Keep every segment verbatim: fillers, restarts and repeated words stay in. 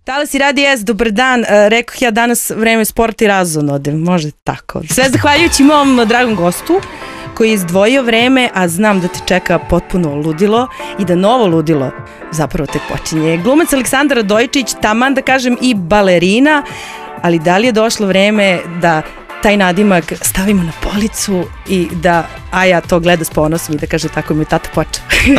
Talasi Radi S, dobar dan. E, rekoh ja danas vreme sporta i razonode, može tako. Sve zahvaljujući mom dragom gostu koji je izdvojio vreme, a znam da te čeka potpuno ludilo i da novo ludilo zapravo tek počinje. Glumac Aleksandar Radojičić, taman da kažem i balerina, ali da li je došlo vreme da taj nadimak stavimo na policu i da Aja to gleda s ponosom i da kaže tako mi je tata počeo?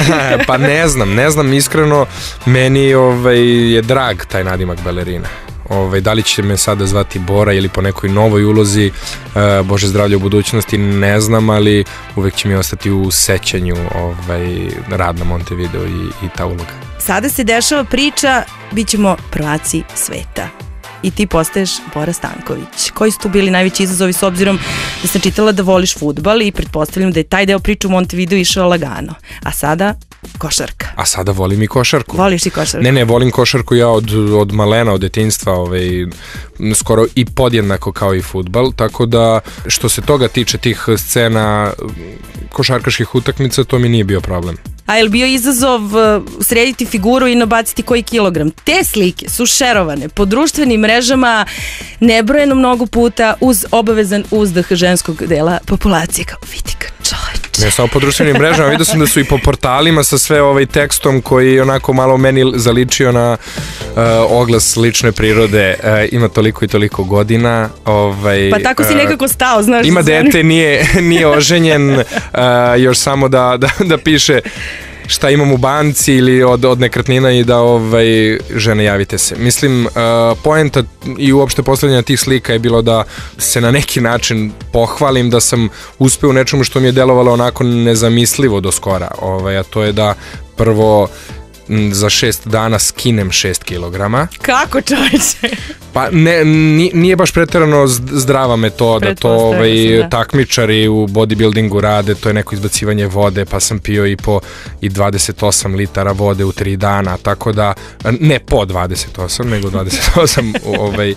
Pa ne znam, ne znam iskreno, meni ovaj, je drag taj nadimak balerina. Ovaj, da li će me sada zvati Bora ili po nekoj novoj ulozi, uh, Bože zdravlje u budućnosti, ne znam, ali uvek će mi ostati u sećanju ovaj, rad na Montevideo i, i ta uloga. Sada se dešava priča, bit ćemo prvaci sveta. I ti postaješ Bora Stanković. Koji su tu bili najveći izazovi s obzirom da sam čitala da voliš fudbal i pretpostavljam da je taj deo priče u Montevideo išao lagano. A sada košarka. A sada volim i košarku. Voliš i košarku? Ne, ne, volim košarku ja od, od malena, od detinjstva, ovaj, skoro i podjednako kao i fudbal, tako da što se toga tiče tih scena košarkaških utakmica, to mi nije bio problem. A je li bio izazov srediti figuru i nabaciti koji kilogram? Te slike su šerovane po društvenim mrežama nebrojeno mnogo puta uz obavezan uzdah ženskog dela populacije. Kao, vidi ga čovječe. Ne samo po društvenim mrežama, vidio sam da su i po portalima sa sve ovaj tekstom koji je onako malo meni zaličio na uh, oglas lične prirode. Uh, ima toliko i toliko godina. Ovaj, pa tako si nekako stao, znaš. Ima dete, nije, nije oženjen, uh, još samo da, da, da piše šta imam u banci ili od, od nekretnina i da ovaj, žene javite se. Mislim, uh, poenta i uopšte postavljanja tih slika je bilo da se na neki način pohvalim da sam uspeo u nečemu što mi je delovalo onako nezamislivo do skora. Ovaj, a to je da prvo za šest dana skinem šest kilograma. Kako, čovječe? Pa ne, nije baš pretjerano zdrava metoda, to ovaj, da. Takmičari u bodybuildingu rade, to je neko izbacivanje vode, pa sam pio i po i dvadeset osam litara vode u tri dana, tako da, ne po dvadeset osam, nego dvadeset osam, ovaj, e,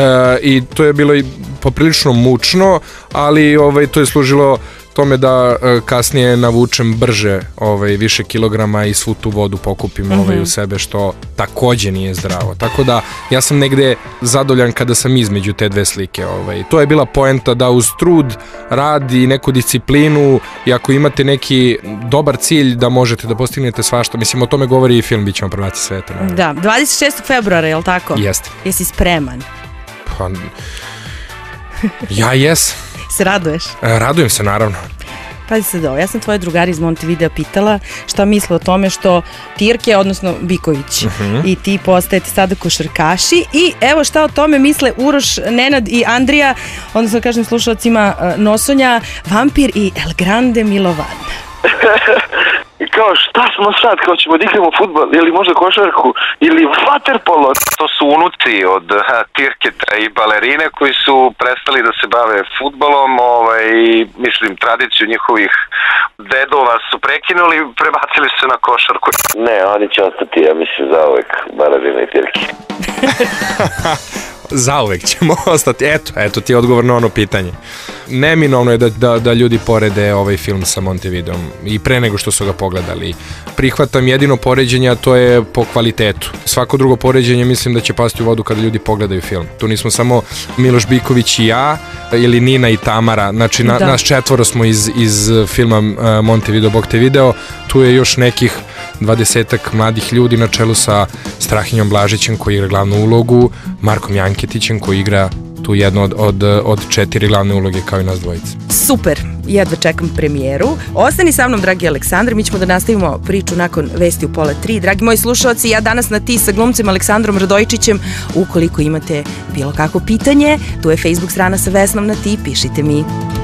i to je bilo i poprilično mučno, ali ovaj, to je služilo tome da e, kasnije navučem brže ovaj, više kilograma i svu tu vodu pokupim mm-hmm. ovaj, u sebe, što takođe nije zdravo. Tako da ja sam negde zadovoljan kada sam između te dve slike. Ovaj. To je bila poenta da uz trud, rad i neku disciplinu i ako imate neki dobar cilj da možete da postignete svašta. Mislim, o tome govori i film Bićemo prvaci sveta. Naravno. Da, dvadeset šestog februara, je li tako? Jeste. Jesi spreman? Pa, ja jes. Se raduješ? E, radujem se, naravno. Pazi se da ovo, ja sam tvoje drugari iz Montevidea pitala šta misle o tome što Tirke, odnosno Biković uh-huh. i ti postajete sada košarkaši i evo šta o tome misle Uroš, Nenad i Andrija, odnosno kažem slušalcima Nosonja, Vampir i El Grande Milovan. I kao šta smo sad, kao ćemo da igramo fudbal ili možda košarku ili vaterpolo. To su unuci od ha, Tirketa i balerine koji su prestali da se bave fudbalom, ovaj, mislim tradiciju njihovih dedova su prekinuli, prebacili se na košarku. Ne, oni će ostati, ja mislim, zauvek balerina i Tirke. Zauvek ćemo ostati. Eto, eto ti je odgovor na ono pitanje. Neminovno je da, da, da ljudi porede ovaj film sa Montevideom i pre nego što su ga pogledali. Prihvatam jedino poređenje, a to je po kvalitetu. Svako drugo poređenje mislim da će pasti u vodu kada ljudi pogledaju film. Tu nismo samo Miloš Biković i ja, ili Nina i Tamara, znači na, nas četvoro smo iz, iz filma uh, Montevideo Bog te video, tu je još nekih dvadesetak mladih ljudi na čelu sa Strahinjom Blažićem koji igra glavnu ulogu, Markom Janketićem koji igra tu jednu od, od, od četiri glavne uloge kao i nas dvojice. Super, jedva čekam premijeru. Ostani sa mnom, dragi Aleksandar, mi ćemo da nastavimo priču nakon vesti u pola tri. Dragi moji slušalci, ja danas na ti sa glumcem Aleksandrom Radojičićem. Ukoliko imate bilo kakvo pitanje, tu je Facebook strana sa Vesnom na ti, pišite mi.